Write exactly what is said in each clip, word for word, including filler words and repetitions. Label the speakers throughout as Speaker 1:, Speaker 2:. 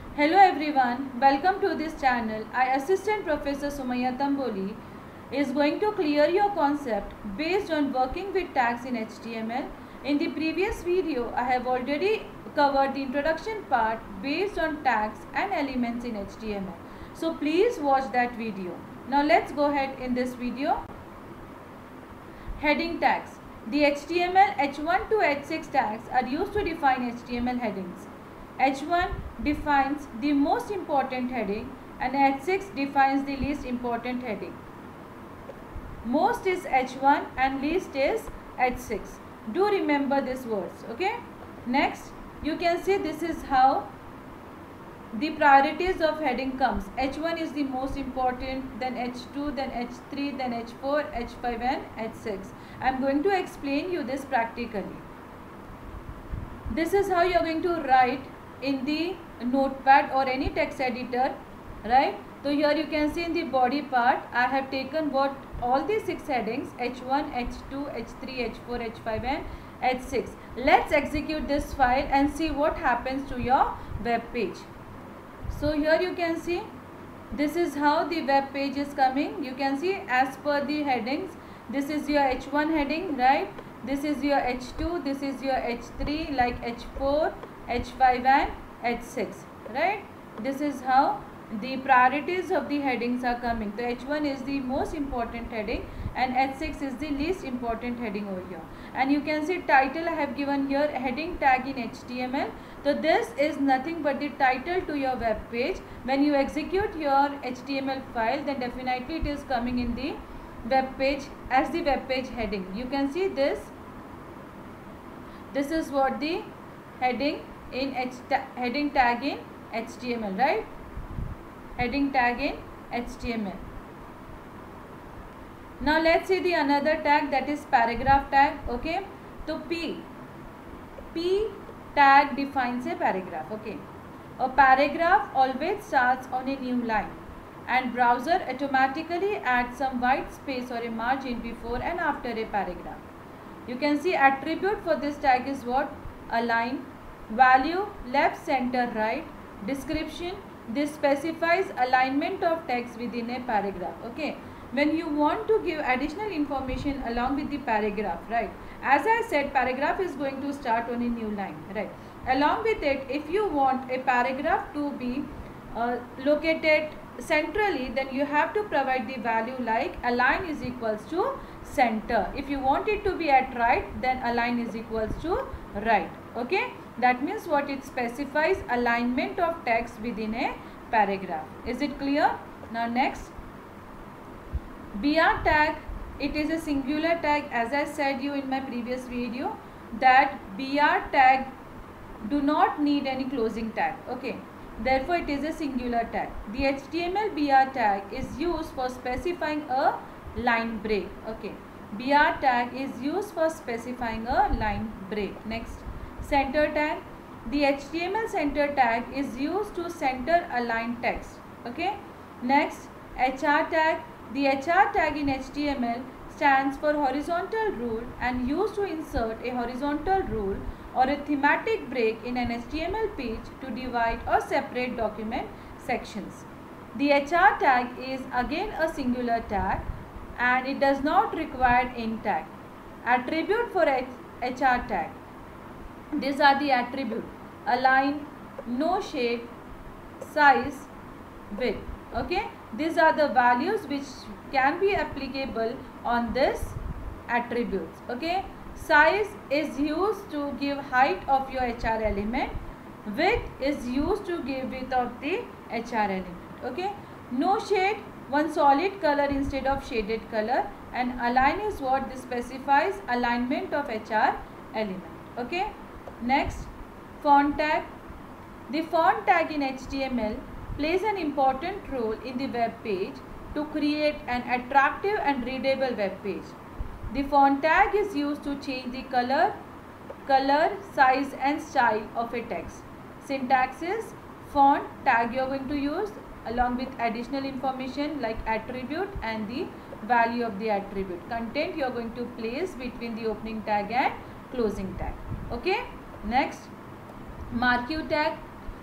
Speaker 1: Hello everyone, welcome to this channel. I Assistant Professor Sumaya Tamboli is going to clear your concept based on working with tags in H T M L. In the previous video, I have already covered the introduction part based on tags and elements in H T M L. So please watch that video. Now let's go ahead in this video. Heading tags. The H T M L H one to H six tags are used to define H T M L headings. H one defines the most important heading and H six defines the least important heading. Most is H one and least is H six. Do remember these words, okay? Next, you can see this is how the priorities of heading comes. H one is the most important, then H two, then H three, then H four, H five and H six. I am going to explain you this practically. This is how you are going to write in the notepad or any text editor, right? So here you can see in the body part I have taken what all the six headings H one, H two, H three, H four, H five and H six. Let's execute this file and see what happens to your web page. So here you can see this is how the web page is coming. You can see as per the headings, this is your H one heading, right? This is your H two, this is your H three, like H four, H five and H six, right? This is how the priorities of the headings are coming. So H one is the most important heading and H six is the least important heading over here. And you can see title I have given here, heading tag in H T M L. So this is nothing but the title to your web page. When you execute your H T M L file, then definitely it is coming in the web page as the web page heading. You can see this. This is what the heading in H ta heading tag in H T M L, right? Heading tag in H T M L. Now let's see the another tag, that is paragraph tag. Okay, so P P tag defines a paragraph. Okay, a paragraph always starts on a new line and browser automatically adds some white space or a margin before and after a paragraph. You can see attribute for this tag is what? Align, value left, center, right, description. This specifies alignment of text within a paragraph. Okay, when you want to give additional information along with the paragraph, right, as I said, paragraph is going to start on a new line, right? Along with it, if you want a paragraph to be uh, located centrally, then you have to provide the value like align is equals to center. If you want it to be at right, then align is equals to right. Okay, that means what it specifies alignment of text within a paragraph. Is it clear? Now next, B R tag, it is a singular tag. As I said you in my previous video that B R tag do not need any closing tag. Okay, therefore it is a singular tag. The H T M L B R tag is used for specifying a line break. Okay, B R tag is used for specifying a line break. Next, center tag. The H T M L center tag is used to center align text. Okay, next, H R tag. The H R tag in H T M L stands for horizontal rule and used to insert a horizontal rule or a thematic break in an H T M L page to divide or separate document sections. The H R tag is again a singular tag and it does not require end tag. Attribute for H R tag. These are the attribute: align, no shade, size, width. Okay, these are the values which can be applicable on this attributes. Okay, size is used to give height of your H R element. Width is used to give width of the H R element. Okay, no shade, one solid color instead of shaded color, and align is what this specifies alignment of H R element. Okay, next, font tag. The font tag in H T M L plays an important role in the web page to create an attractive and readable web page. The font tag is used to change the color, color, size and style of a text. Syntax is font tag you are going to use along with additional information like attribute and the value of the attribute. Content you are going to place between the opening tag and closing tag. Okay, next, marquee tag.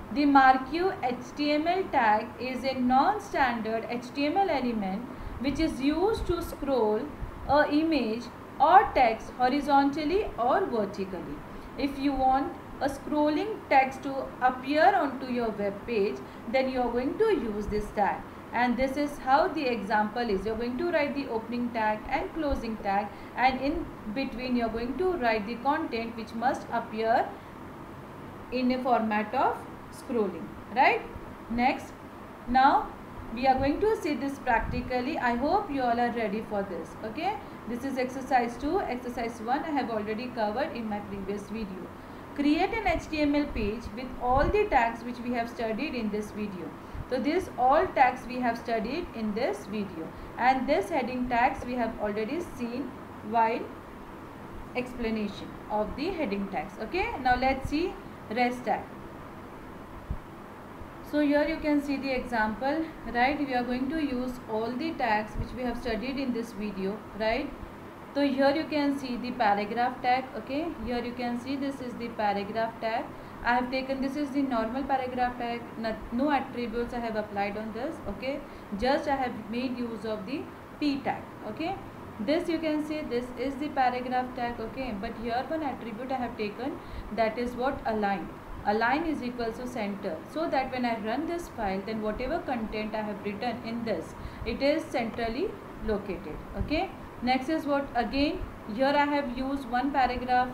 Speaker 1: The MarqueU H T M L tag is a non-standard H T M L element which is used to scroll a image or text horizontally or vertically. If you want a scrolling text to appear onto your web page, then you are going to use this tag. And this is how the example is. You are going to write the opening tag and closing tag, and in between you are going to write the content which must appear in a format of scrolling, right? Next, now we are going to see this practically. I hope you all are ready for this. Okay, this is exercise two. Exercise one I have already covered in my previous video. Create an H T M L page with all the tags which we have studied in this video. So these all tags we have studied in this video, and this heading tags we have already seen while explanation of the heading tags. Okay, now let's see rest tag. So here you can see the example, right? We are going to use all the tags which we have studied in this video, right? So here you can see the paragraph tag. Okay, here you can see this is the paragraph tag. I have taken, this is the normal paragraph tag, not, no attributes I have applied on this. Okay, just I have made use of the P tag. Okay, this you can see this is the paragraph tag. Okay, but here one attribute I have taken, that is what align. Align is equal to center, so that when I run this file, then whatever content I have written in this, it is centrally located. Okay, next is what, again here I have used one paragraph,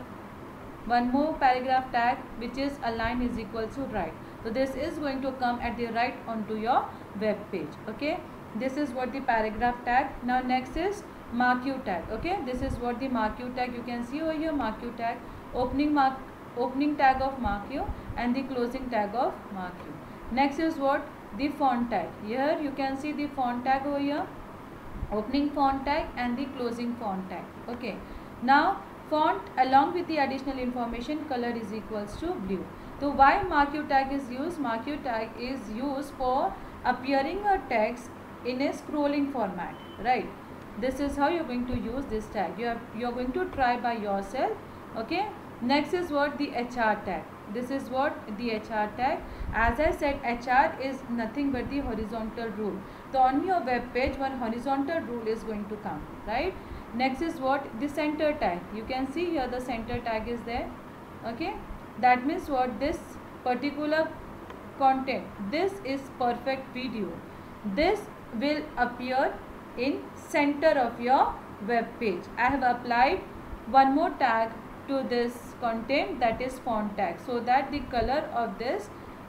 Speaker 1: one more paragraph tag, which is align is equal to right. So this is going to come at the right onto your web page. Okay, this is what the paragraph tag. Now next is MarqueU tag. Okay, this is what the MarqueU tag, you can see over here, MarqueU tag, opening mark opening tag of MarqueU and the closing tag of MarqueU. Next is what, the font tag. Here you can see the font tag over here, opening font tag and the closing font tag. Okay, now font along with the additional information, color is equals to blue. So why MarqueU tag is used? MarqueU tag is used for appearing a text in a scrolling format, right? This is how you are going to use this tag. You are you are going to try by yourself. Okay, next is what, the H R tag. This is what, the H R tag. As I said, H R is nothing but the horizontal rule. So on your web page, one horizontal rule is going to come, right? Next is what, the center tag. You can see here the center tag is there. Okay, that means what, this particular content, this is perfect video, this will appear in center of your web page. I have applied one more tag to this content, that is font tag, so that the color of this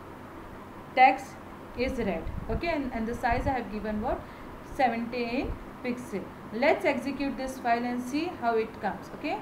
Speaker 1: text is red. Okay, and, and the size I have given what, seventeen pixel. Let's execute this file and see how it comes. Okay,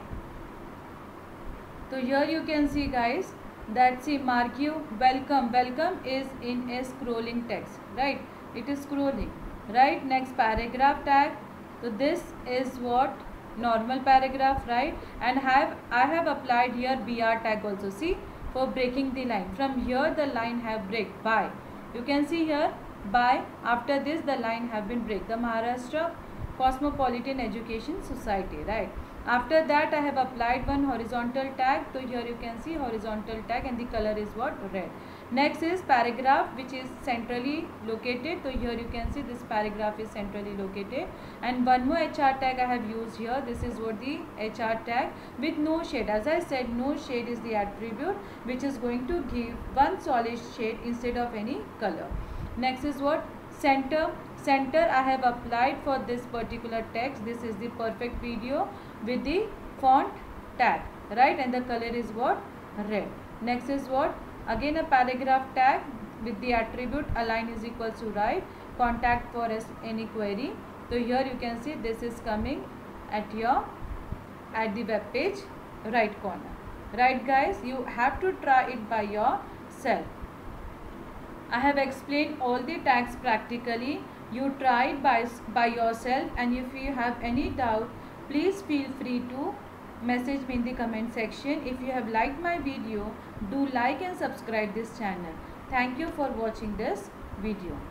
Speaker 1: so here you can see guys, that see MarqueU welcome, welcome is in a scrolling text, right? It is scrolling, right? Next paragraph tag. So this is what, normal paragraph, right? And have I have applied here B R tag also, see, for breaking the line. From here the line have break by, you can see here by, after this the line have been break, the Maharashtra Cosmopolitan Education Society, right? After that I have applied one horizontal tag. So here you can see horizontal tag and the color is what, red. Next is paragraph, which is centrally located. So here you can see this paragraph is centrally located. And one more H R tag I have used here. This is what, the H R tag with no shade. As I said, no shade is the attribute which is going to give one solid shade instead of any color. Next is what, center. Center I have applied for this particular text. This is the perfect video with the font tag, right? And the color is what, red. Next is what, again a paragraph tag with the attribute align is equal to right, contact for us any query. So here you can see this is coming at your, at the web page right corner, right guys? You have to try it by yourself. I have explained all the tags practically. You try it by, by yourself, and if you have any doubt, please feel free to message me in the comment section. If you have liked my video, do like and subscribe this channel. Thank you for watching this video.